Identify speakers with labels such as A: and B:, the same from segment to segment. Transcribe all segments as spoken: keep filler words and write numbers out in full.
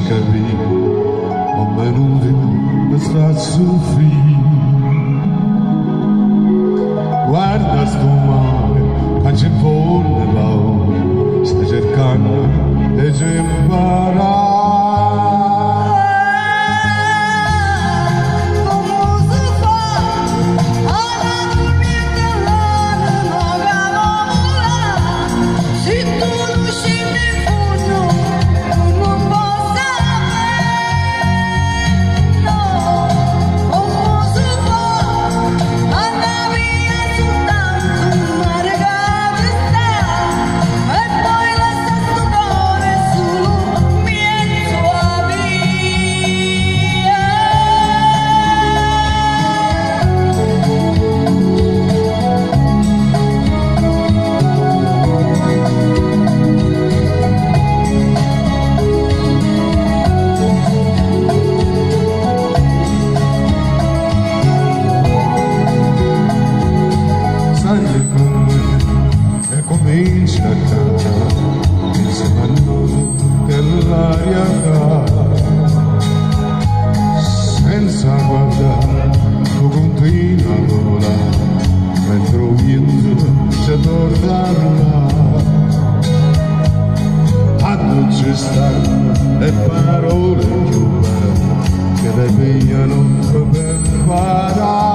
A: capì, ho venuto per stare sul filo. Guarda sto mare, che c'è fuori là, sta cercando di ci imparare. Comincia a cantare insieme a noi dell'aria senza guardare, tu continua a volare mentre il vento ci porta là. A tu ci stanno le parole più belle che le pigliano per imparare.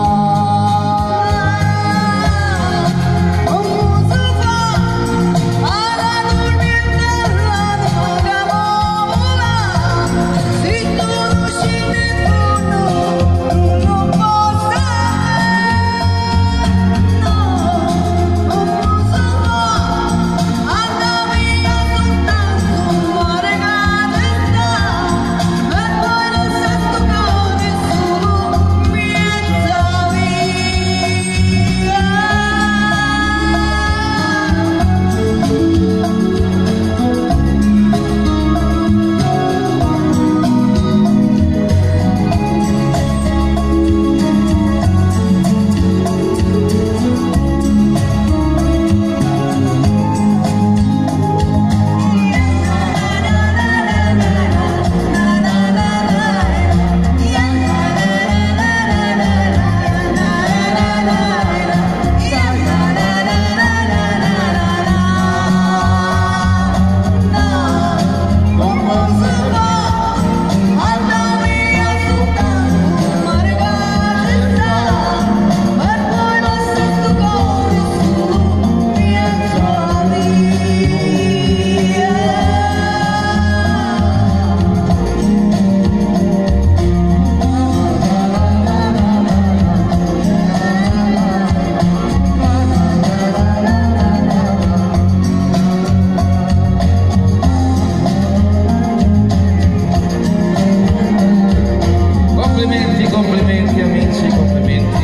B: Complimenti, complimenti amici, complimenti.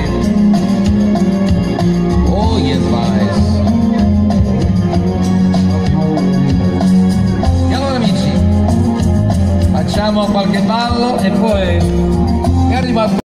B: Oh yes, guys. E allora amici, facciamo qualche ballo e poi è arrivato